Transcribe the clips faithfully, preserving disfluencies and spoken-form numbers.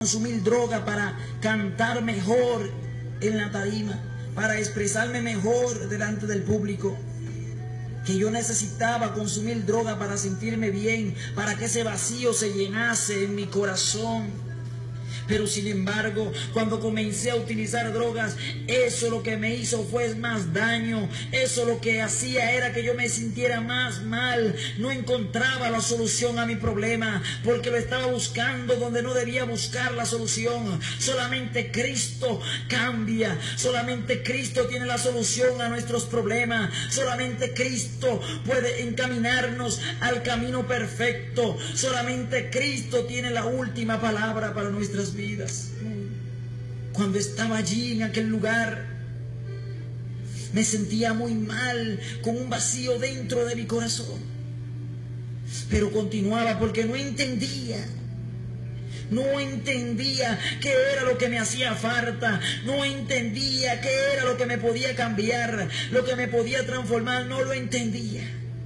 consumir droga para cantar mejor en la tarima, para expresarme mejor delante del público, que yo necesitaba consumir droga para sentirme bien, para que ese vacío se llenase en mi corazón. Pero sin embargo, cuando comencé a utilizar drogas, eso lo que me hizo fue más daño. Eso lo que hacía era que yo me sintiera más mal. No encontraba la solución a mi problema, porque lo estaba buscando donde no debía buscar la solución. Solamente Cristo cambia. Solamente Cristo tiene la solución a nuestros problemas. Solamente Cristo puede encaminarnos al camino perfecto. Solamente Cristo tiene la última palabra para nuestras vidas. vidas. Cuando estaba allí en aquel lugar, me sentía muy mal, con un vacío dentro de mi corazón, pero continuaba porque no entendía no entendía qué era lo que me hacía falta, no entendía qué era lo que me podía cambiar, lo que me podía transformar, no lo entendía.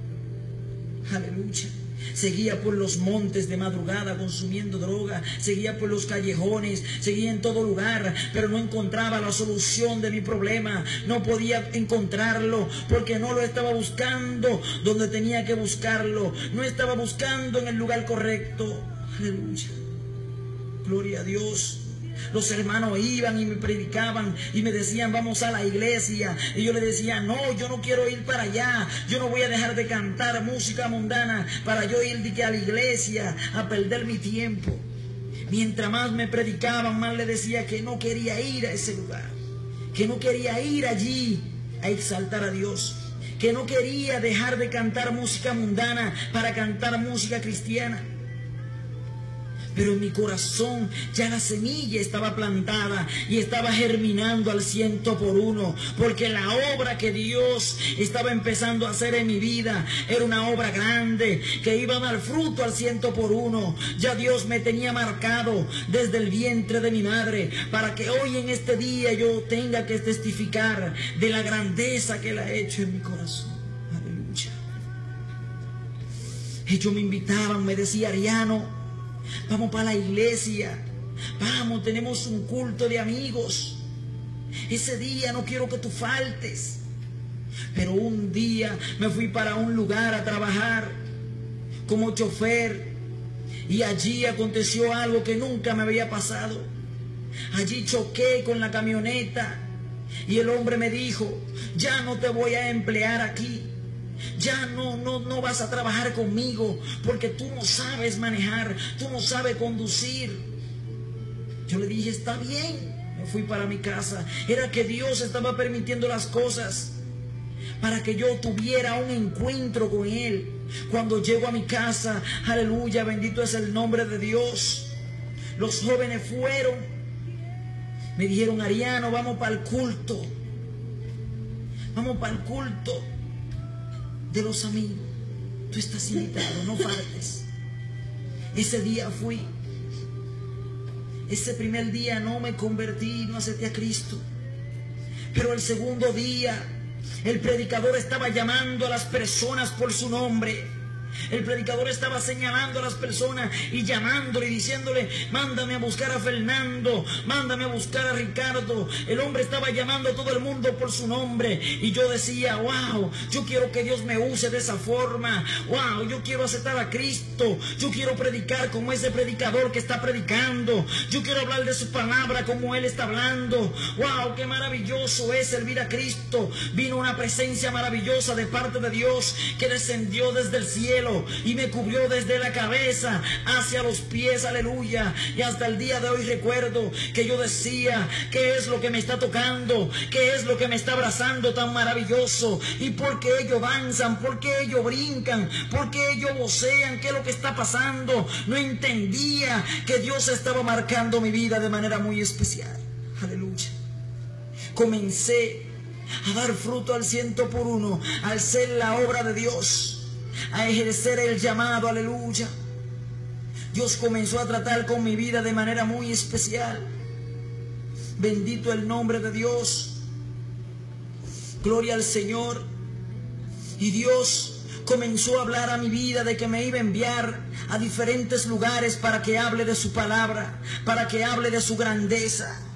Aleluya. Seguía por los montes de madrugada consumiendo droga, seguía por los callejones, seguía en todo lugar, pero no encontraba la solución de mi problema. No podía encontrarlo porque no lo estaba buscando donde tenía que buscarlo. No estaba buscando en el lugar correcto. Aleluya. Gloria a Dios. Los hermanos iban y me predicaban y me decían, vamos a la iglesia. Y yo le decía, no, yo no quiero ir para allá. Yo no voy a dejar de cantar música mundana para yo ir a la iglesia a perder mi tiempo. Mientras más me predicaban, más le decía que no quería ir a ese lugar, que no quería ir allí a exaltar a Dios, que no quería dejar de cantar música mundana para cantar música cristiana. Pero en mi corazón ya la semilla estaba plantada y estaba germinando al ciento por uno, porque la obra que Dios estaba empezando a hacer en mi vida era una obra grande que iba a dar fruto al ciento por uno. Ya Dios me tenía marcado desde el vientre de mi madre para que hoy en este día yo tenga que testificar de la grandeza que Él ha hecho en mi corazón. Aleluya. Ellos me invitaban, me decía, Ariano, vamos para la iglesia, vamos, tenemos un culto de amigos, ese día no quiero que tú faltes. Pero un día me fui para un lugar a trabajar como chofer y allí aconteció algo que nunca me había pasado. Allí choqué con la camioneta y el hombre me dijo, ya no te voy a emplear aquí. Ya no, no, no vas a trabajar conmigo porque tú no sabes manejar, tú no sabes conducir. Yo le dije, está bien. Me fui para mi casa. Era que Dios estaba permitiendo las cosas para que yo tuviera un encuentro con Él. Cuando llego a mi casa, aleluya, bendito es el nombre de Dios. Los jóvenes fueron, me dijeron, Ariano, vamos para el culto. Vamos para el culto de los amigos. Tú estás invitado, no faltes. Ese día fui. Ese primer día no me convertí, no acepté a Cristo. Pero el segundo día, el predicador estaba llamando a las personas por su nombre. El predicador estaba señalando a las personas y llamándole y diciéndole, mándame a buscar a Fernando, mándame a buscar a Ricardo. El hombre estaba llamando a todo el mundo por su nombre. Y yo decía, wow, yo quiero que Dios me use de esa forma. Wow, yo quiero aceptar a Cristo. Yo quiero predicar como ese predicador que está predicando. Yo quiero hablar de su palabra como Él está hablando. Wow, qué maravilloso es servir a Cristo. Vino una presencia maravillosa de parte de Dios que descendió desde el cielo y me cubrió desde la cabeza hacia los pies, aleluya. Y hasta el día de hoy recuerdo que yo decía, ¿qué es lo que me está tocando? ¿Qué es lo que me está abrazando tan maravilloso? ¿Y por qué ellos danzan? ¿Por qué ellos brincan? ¿Por qué ellos vocean? ¿Qué es lo que está pasando? No entendía que Dios estaba marcando mi vida de manera muy especial. Aleluya. Comencé a dar fruto al ciento por uno, al ser la obra de Dios, a ejercer el llamado, aleluya. Dios comenzó a tratar con mi vida de manera muy especial. Bendito el nombre de Dios. Gloria al Señor. Y Dios comenzó a hablar a mi vida de que me iba a enviar a diferentes lugares para que hable de su palabra, para que hable de su grandeza.